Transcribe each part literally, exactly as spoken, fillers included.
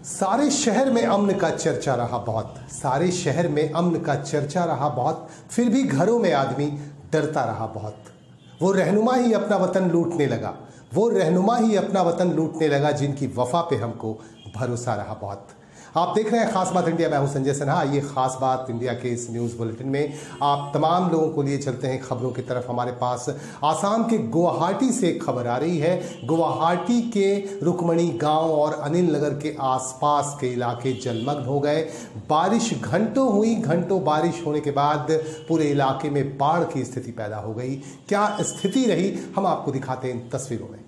सारे शहर में अमन का चर्चा रहा बहुत, सारे शहर में अमन का चर्चा रहा बहुत, फिर भी घरों में आदमी डरता रहा बहुत। वो रहनुमा ही अपना वतन लूटने लगा, वो रहनुमा ही अपना वतन लूटने लगा जिनकी वफा पे हमको भरोसा रहा बहुत। आप देख रहे हैं खास बात इंडिया, मैं हूं संजय सिन्हा। ये खास बात इंडिया के इस न्यूज़ बुलेटिन में आप तमाम लोगों को लिए चलते हैं खबरों की तरफ। हमारे पास आसाम के गुवाहाटी से खबर आ रही है। गुवाहाटी के रुकमणी गांव और अनिल नगर के आसपास के इलाके जलमग्न हो गए। बारिश घंटों हुई, घंटों बारिश होने के बाद पूरे इलाके में बाढ़ की स्थिति पैदा हो गई। क्या स्थिति रही, हम आपको दिखाते हैं इन तस्वीरों में।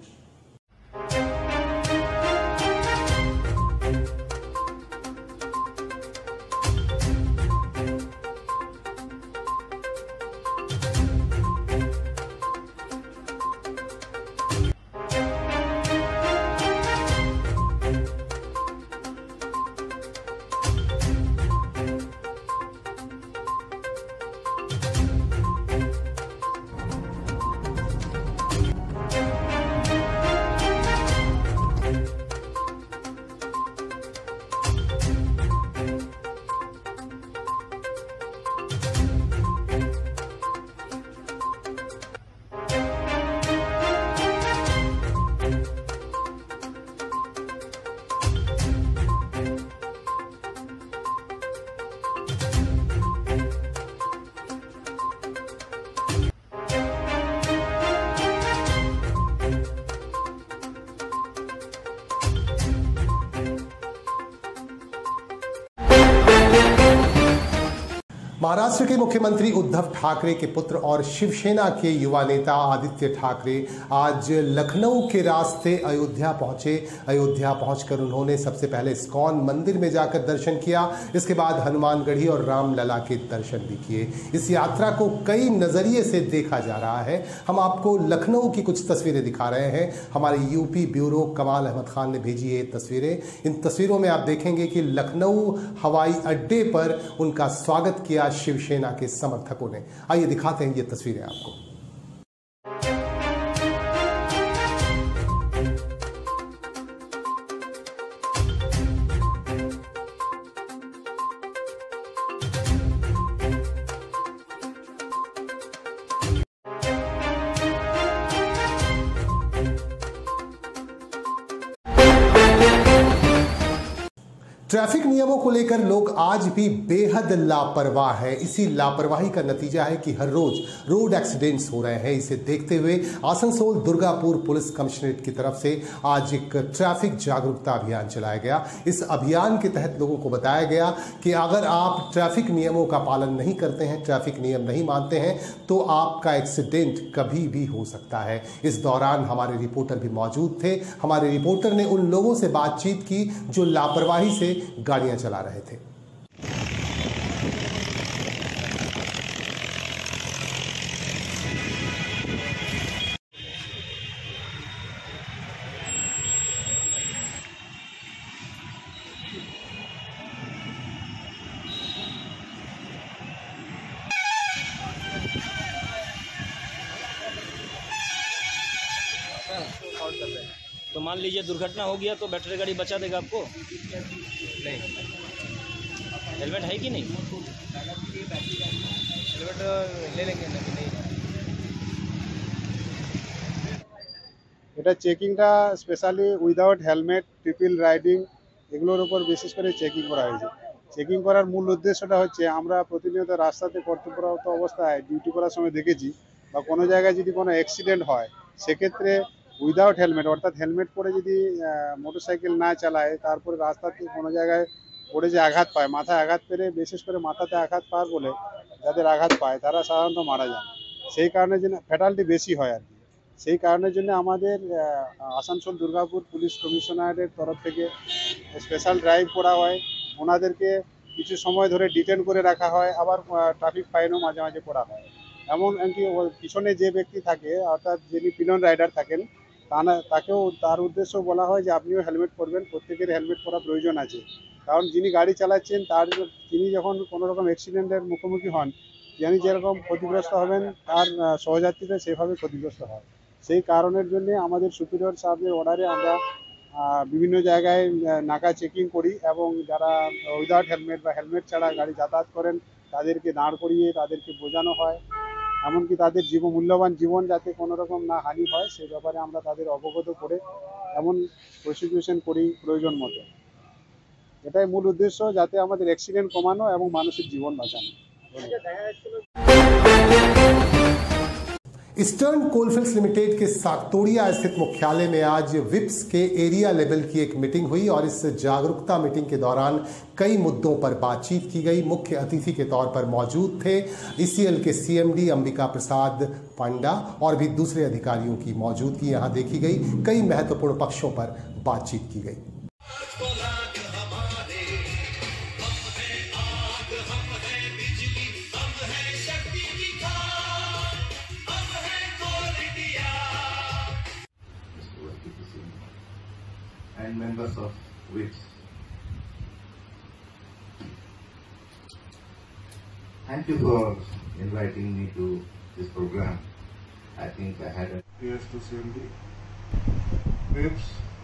महाराष्ट्र के मुख्यमंत्री उद्धव ठाकरे के पुत्र और शिवसेना के युवा नेता आदित्य ठाकरे आज लखनऊ के रास्ते अयोध्या पहुंचे। अयोध्या पहुंचकर उन्होंने सबसे पहले इस्कॉन मंदिर में जाकर दर्शन किया। इसके बाद हनुमानगढ़ी और रामलला के दर्शन भी किए। इस यात्रा को कई नजरिए से देखा जा रहा है। हम आपको लखनऊ की कुछ तस्वीरें दिखा रहे हैं। हमारे यूपी ब्यूरो कमाल अहमद खान ने भेजी ये तस्वीरें। इन तस्वीरों में आप देखेंगे कि लखनऊ हवाई अड्डे पर उनका स्वागत किया शिवसेना के समर्थकों ने। आइए दिखाते हैं ये तस्वीरें आपको। ट्रैफिक नियमों को लेकर लोग आज भी बेहद लापरवाह हैं। इसी लापरवाही का नतीजा है कि हर रोज रोड एक्सीडेंट्स हो रहे हैं। इसे देखते हुए आसनसोल दुर्गापुर पुलिस कमिश्नरेट की तरफ से आज एक ट्रैफिक जागरूकता अभियान चलाया गया। इस अभियान के तहत लोगों को बताया गया कि अगर आप ट्रैफिक नियमों का पालन नहीं करते हैं, ट्रैफिक नियम नहीं मानते हैं, तो आपका एक्सीडेंट कभी भी हो सकता है। इस दौरान हमारे रिपोर्टर भी मौजूद थे। हमारे रिपोर्टर ने उन लोगों से बातचीत की जो लापरवाही से गाड़ियां चला रहे थे। तो मान लीजिए दुर्घटना हो गया तो बैटरी गाड़ी बचा देगा आपको? नहीं। हेलमेट है कि नहीं? हेलमेट ले लेंगे ना कि नहीं? এটা চেকিংটা specially without helmet triple riding এগুলোর উপর বিশেষ করে চেকিং করা হয়েছে। চেকিং করার মূল উদ্দেশ্যটা হচ্ছে আমরা প্রতিনিয়ত রাস্তাতে কর্তব্যরত অবস্থায় ডিউটি করার সময় দেখেছি বা কোনো জায়গায় যদি কোনো অ্যাক্সিডেন্ট হয় সেক্ষেত্রে উইদাউট হেলমেট অর্থাৎ হেলমেট পরে যদি মোটরসাইকেল না চালায় তারপরে রাস্তাতে কোনো জায়গায় পড়ে যে আঘাত পায়, মাথায় আঘাত পেলে বিশেষ করে মাথাতে আঘাত পাওয়ার বলে যাদের আঘাত পায় তারা সাধারণত মারা যান। সেই কারণে জন্য ফ্যাটালিটি বেশি হয় আর কি। সেই কারণের জন্য আমাদের আসানসোল দুর্গাপুর পুলিশ কমিশনারের তরফ থেকে স্পেশাল ড্রাইভ করা হয়। ওনাদেরকে কিছু সময় ধরে ডিটেন করে রাখা হয়, আবার ট্রাফিক ফাইনও মাঝে মাঝে করা হয়। এমনকি পিছনে যে ব্যক্তি থাকে অর্থাৎ যিনি পিলন রাইডার থাকেন তাকেও তার উদ্দেশ্য বলা হয় যে আপনিও হেলমেট পরবেন, প্রত্যেকের হেলমেট পরা প্রয়োজন আছে। কারণ যিনি গাড়ি চালাচ্ছেন তার তিনি যখন কোনো রকম অ্যাক্সিডেন্টের মুখোমুখি হন যিনি যেরকম ক্ষতিগ্রস্ত হবেন তার সহযাত্রীরা সেভাবে ক্ষতিগ্রস্ত হয়। সেই কারণের জন্য আমাদের সুপিরিয়র সাহেবের অর্ডারে আমরা বিভিন্ন জায়গায় নাকা চেকিং করি এবং যারা উইদাউট হেলমেট বা হেলমেট ছাড়া গাড়ি যাতায়াত করেন তাদেরকে দাঁড় করিয়ে তাদেরকে বোঝানো হয়, এমনকি তাদের জীবন মূল্যবান জীবন যাতে কোনো রকম না হানি হয় সেই ব্যাপারে আমরা তাদের অবগত করে এমন প্রসিকিউশন করি প্রয়োজন মতো। এটাই মূল উদ্দেশ্য, যাতে আমাদের অ্যাক্সিডেন্ট কমানো এবং মানুষের জীবন বাঁচানো। ईस्टर्न कोलफील्ड्स लिमिटेड के सागतोड़िया स्थित मुख्यालय में आज विप्स के एरिया लेवल की एक मीटिंग हुई और इस जागरूकता मीटिंग के दौरान कई मुद्दों पर बातचीत की गई। मुख्य अतिथि के तौर पर मौजूद थे ईसीएल के सीएमडी अंबिका प्रसाद पांडा और भी दूसरे अधिकारियों की मौजूदगी यहां देखी गई। कई महत्वपूर्ण पक्षों पर बातचीत की गई। And members of WIPS. Thank you for inviting me to this program. I think I had a Yes to C M D. WIPS.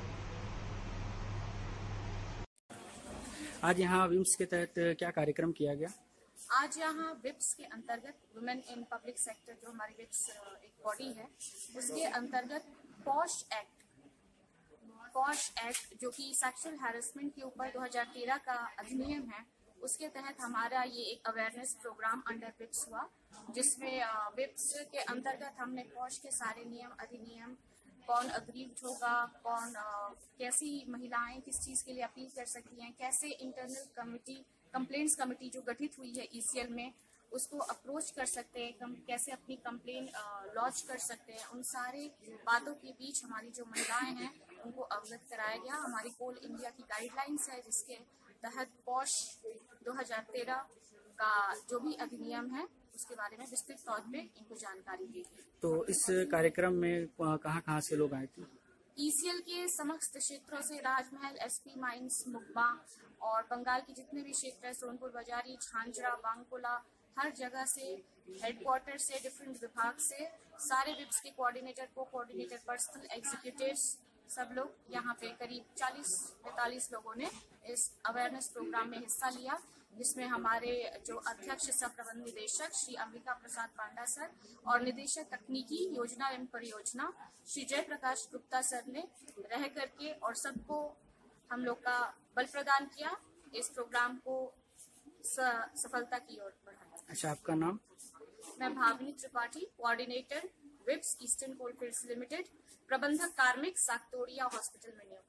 आज यहाँ विम्स के तहत क्या कार्यक्रम किया गया? आज यहाँ विप्स के अंतर्गत वुमेन इन पब्लिक सेक्टर जो हमारी विप्स एक बॉडी है उसके अंतर्गत पॉश एक्ट पॉश एक्ट जो कि सेक्सुअल हैरेसमेंट के ऊपर दो हज़ार तेरह का अधिनियम है, उसके तहत हमारा ये एक अवेयरनेस प्रोग्राम अंडर विप्स हुआ, जिसमें विप्स के अंतर्गत हमने पॉश के सारे नियम अधिनियम, कौन अग्रीव्ड होगा, कौन आ, कैसी महिलाएं किस चीज़ के लिए अपील कर सकती हैं, कैसे इंटरनल कमिटी कंप्लेंट्स कमिटी जो गठित हुई है ईसीएल में उसको अप्रोच कर सकते हैं, कम, कैसे अपनी कंप्लेन लॉन्च कर सकते हैं, उन सारे बातों के बीच हमारी जो महिलाएं हैं उनको अवगत कराया गया। हमारी कोल इंडिया की गाइडलाइंस है जिसके तहत पॉश दो हज़ार तेरह का जो भी अधिनियम है उसके बारे में विस्तृत तौर पे इनको जानकारी दी। तो इस कार्यक्रम में कहाँ कहाँ से लोग आए थे? ईसीएल के समस्त क्षेत्रों से, राजमहल, एसपी माइंस, मुकबा और बंगाल के जितने भी क्षेत्र है, सोनपुर बाजारी, झांझरा, बांकुला, हर जगह से, हेडक्वार्टर से, डिफरेंट विभाग से, सारे विप्स के कोऑर्डिनेटर, को कोऑर्डिनेटर, पर्सनल एग्जीक्यूटिव्स, सब लोग यहाँ पे करीब चालीस पैंतालीस लोगों ने इस अवेयरनेस प्रोग्राम में हिस्सा लिया, जिसमें हमारे जो अध्यक्ष सह प्रबंध निदेशक श्री अंबिका प्रसाद पांडा सर और निदेशक तकनीकी योजना एवं परियोजना श्री जय प्रकाश गुप्ता सर ने रह करके और सबको हम लोग का बल प्रदान किया, इस प्रोग्राम को सफलता की ओर बढ़ाया। अच्छा, आपका नाम? मैं भावनी त्रिपाठी, कोऑर्डिनेटर विप्स ईस्टर्न कोलफील्ड्स लिमिटेड, प्रबंधक कार्मिक, सागतोड़िया हॉस्पिटल में नियुक्त।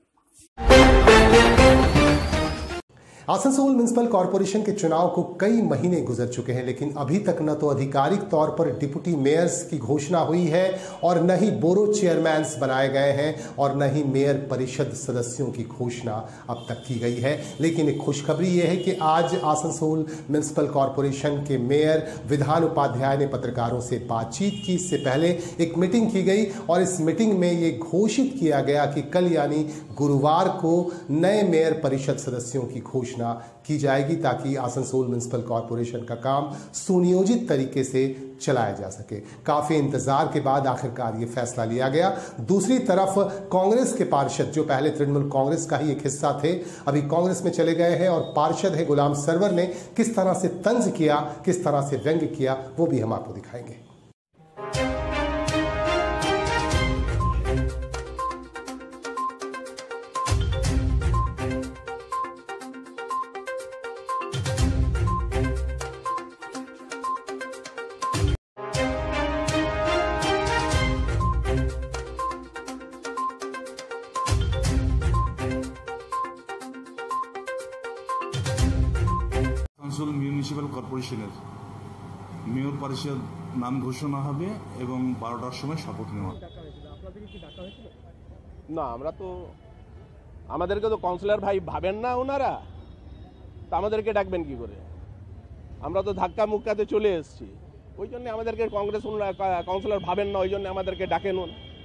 आसनसोल म्युनिसिपल कॉरपोरेशन के चुनाव को कई महीने गुजर चुके हैं, लेकिन अभी तक न तो आधिकारिक तौर पर डिप्टी मेयर्स की घोषणा हुई है और न ही बोरो चेयरमैन्स बनाए गए हैं और न ही मेयर परिषद सदस्यों की घोषणा अब तक की गई है। लेकिन एक खुशखबरी यह है कि आज आसनसोल म्युनिसिपल कॉरपोरेशन के मेयर विधान उपाध्याय ने पत्रकारों से बातचीत की। इससे पहले एक मीटिंग की गई और इस मीटिंग में ये घोषित किया गया कि कल यानी गुरुवार को नए मेयर परिषद सदस्यों की घोषणा की जाएगी, ताकि आसनसोल म्युनिसिपल कॉरपोरेशन का काम सुनियोजित तरीके से चलाया जा सके। काफी इंतजार के बाद आखिरकार ये फैसला लिया गया। दूसरी तरफ कांग्रेस के पार्षद जो पहले तृणमूल कांग्रेस का ही एक हिस्सा थे, अभी कांग्रेस में चले गए हैं और पार्षद है गुलाम सरवर ने किस तरह से तंज किया, किस तरह से व्यंग्य किया, वो भी हम आपको दिखाएंगे। আসানসোল মিউনিসিপ্যাল কর্পোরেশনের মেয়র পরিষদ নাম ঘোষণা হবে এবং বারোটার সময় শপথ নেওয়া। না, আমরা তো আমাদেরকে তো কাউন্সিলর ভাই ভাবেন না ওনারা, তো আমাদেরকে ডাকবেন কি করে? আমরা তো ধাক্কা মুক্কাতে চলে এসেছি, ওই জন্য আমাদেরকে কংগ্রেস কাউন্সিলর ভাবেন না, ওই জন্য আমাদেরকে ডাকেন।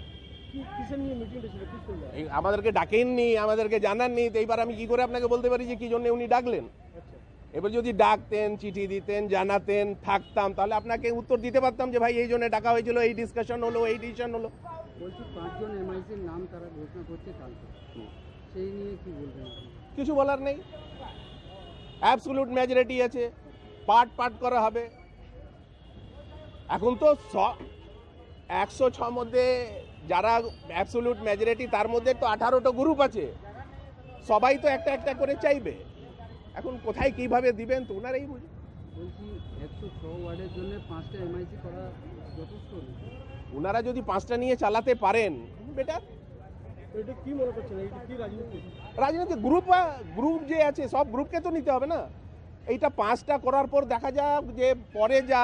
আমাদেরকে ডাকেননি, আমাদেরকে জানাননি, তো এইবার আমি কি করে আপনাকে বলতে পারি যে কি জন্য উনি ডাকলেন? এবার যদি ডাকতেন, চিঠি দিতেন, জানাতেন, থাকতাম, তাহলে আপনাকে উত্তর দিতে পারতাম যে ভাই এই জন্য ডাকা হয়েছিল, এই ডিসকাশন হলো, এই ডিসিশন হলো। বলছি পাঁচজন এমআইসির নাম তারা ঘোষণা করছে কালকে, সেই নিয়ে কি বলবেন? কিছু বলার নেই, অ্যাবসলিউট মেজরিটি আছে, পার্ট পার্ট করা হবে। এখন তো একশো ছ মধ্যে যারা অ্যাবসলিউট মেজরিটি তার মধ্যে তো আঠারোটা গ্রুপ আছে, সবাই তো একটা একটা করে চাইবে। এখন কোথায় কিভাবে দিবেন তো ওনারাই বুঝে। বলছি একশো ছ ওয়ার্ডের জন্য পাঁচটা এমআইসি করা যথেষ্ট? ওনারা যদি পাঁচটা নিয়ে চালাতে পারেন বেটার। এটা কি মনে করছেন, এটা কি রাজনীতি? রাজনীতি গ্রুপ গ্রুপ যে আছে সব গ্রুপকে তো নিতে হবে না। এইটা পাঁচটা করার পর দেখা যাক যে পরে যা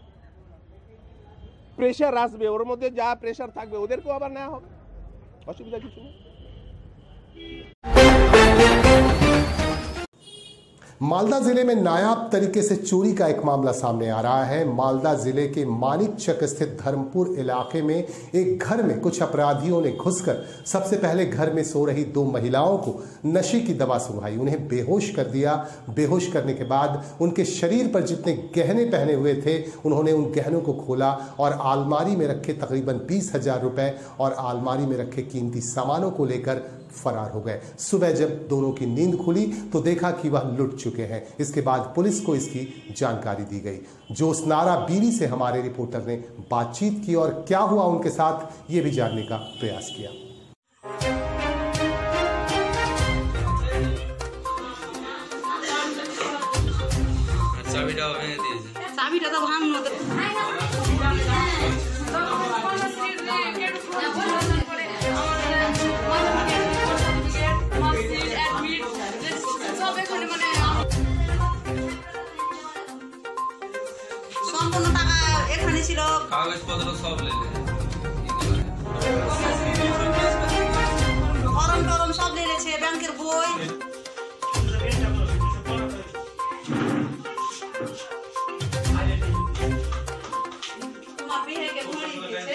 প্রেশার আসবে, ওর মধ্যে যা প্রেশার থাকবে ওদেরকেও আবার নেওয়া হবে, অসুবিধা কিছু নেই। मालदा जिले में नायाब तरीके से चोरी का एक मामला सामने आ रहा है। मालदा जिले के मानिकचक स्थित धर्मपुर इलाके में एक घर में कुछ अपराधियों ने घुसकर सबसे पहले घर में सो रही दो महिलाओं को नशे की दवा सुंघाई, उन्हें बेहोश कर दिया। बेहोश करने के बाद उनके शरीर पर जितने गहने पहने हुए थे उन्होंने उन गहनों को खोला और आलमारी में रखे तकरीबन बीस हजार रुपए और आलमारी में रखे कीमती सामानों को लेकर फरार हो गए। सुबह जब दोनों की नींद खुली तो देखा कि वह लुट चुके हैं। इसके बाद पुलिस को इसकी जानकारी दी गई। जोस्नारा बीवी से हमारे रिपोर्टर ने बातचीत की और क्या हुआ उनके साथ ये भी जानने का प्रयास किया। চাবিটা তো ভাঙলো তো। সম্পূর্ণ টাকা এখানে ছিল, কাগজপত্র সব ফরম টরম সব লেগেছে, ব্যাংকের বই। তোমার বিয়েকে ঘড়ি দিয়েছে,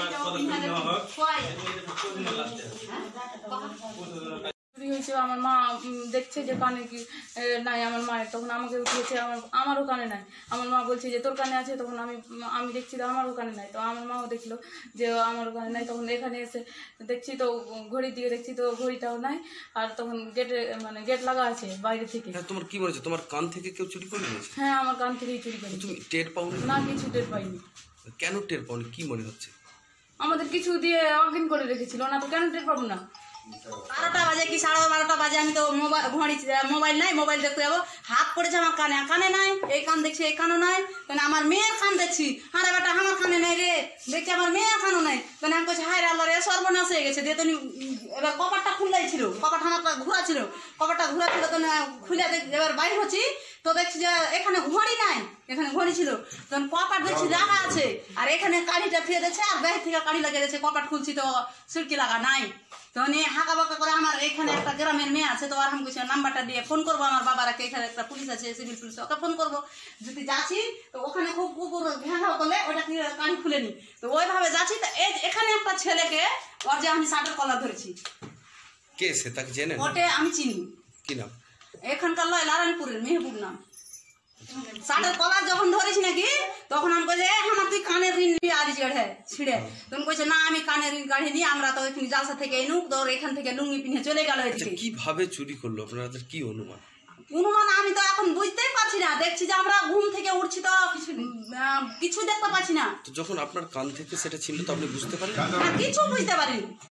হয়েছে আমার মা দেখছে যে কানে কি নাই আমার মায়ের, তখন আমাকে উঠিয়েছে, আমার আমারও কানে নাই। আমার মা বলছে যে তোর কানে আছে, তখন আমি আমি দেখছি তো আমারও কানে নাই। তো আমার মাও দেখলো যে আমারও কানে নাই, তখন এখানে এসে দেখছি তো ঘড়ির দিকে দেখছি তো ঘড়িটাও নাই, আর তখন গেটে মানে গেট লাগা আছে বাইরে থেকে। তোমার কি মনে হচ্ছে, তোমার কান থেকে কেউ চুরি করে নিয়েছে? হ্যাঁ, আমার কান থেকেই চুরি করে। তুমি টের পাওনি? না, কিছু টের পাইনি। কেন টের পাওনি, কি মনে হচ্ছে? আমাদের কিছু দিয়ে অজ্ঞান করে রেখেছিল না, তো কেন টের পাবো না? বারোটা বাজে কি সাড়ে বারোটা বাজে, আমি তো মোবাইল ঘড়ি মোবাইল নাই, মোবাইল দেখতে যাবো, হাত পড়েছে আমার কানে, কানে নাই, এই কান দেখছি এই কানও নাই। মানে আমার মেয়ের কান দেখছি, আরে বেটা আমার কানে নাই রে, দেখছি আমার মেয়ের কানও নাই। মানে আমি বলছি হায় আল্লাহ রে, সর্বনাশ হয়ে গেছে। দিয়ে তুমি এবার কপারটা খুললাই ছিল, কপারটা আমার ঘোরা ছিল, কপারটা ঘোরা ছিল, তো খুলে এবার বাইর হচ্ছি তো দেখছি যে এখানে ঘড়ি নাই, এখানে ঘড়ি ছিল, তখন কপাট দেখছি লাগা আছে, আর এখানে কাঠিটা ফিরে দিচ্ছে, আর ব্যাগ থেকে কাঠি লাগিয়ে দিচ্ছে। কপাট খুলছি তো সিড়কি লাগা নাই। তখন হাঁকা বাঁকা করে আমার এখানে একটা গ্রামের মেয়ে আছে, তো আর আমি বলছি নাম্বারটা দিয়ে ফোন করবো আমার বাবারাকে, এখানে একটা পুলিশ আছে সিভিল পুলিশ, ওকে ফোন করবো। যদি যাচ্ছি তো ওখানে খুব কুকুর ঘেঁঘাও করলে ওটা কানি খুলেনি, তো ওইভাবে যাচ্ছি। তো এই এখানে একটা ছেলেকে ওর যে আমি শার্টের কলার ধরেছি, কে সে, তাকে জেনে? ওটে আমি চিনি। কি নাম? এখানকার লয় লারানপুরের, মেহবুব নাম। শার্টের কলার যখন ধরেছি নাকি তখন আমি বলছি আমার তুই কানের ঋণ নিয়ে আলি চড়ে ছিঁড়ে, তখন বলছে না আমি কানের ঋণ কাঢ়িনি, আমরা তো এখানে জালসা থেকে এনুক, তোর এখান থেকে লুঙ্গি পিনে চলে গেল। কিভাবে চুরি করলো, আপনাদের কি অনুমান? অনুমান আমি তো এখন বুঝতেই পারছি না, দেখছি যে আমরা ঘুম থেকে উঠছি তো কিছু কিছু দেখতে পাচ্ছি না। তো যখন আপনার কান থেকে সেটা ছিল তো আপনি বুঝতে পারেন? কিছু বুঝতে পারিনি।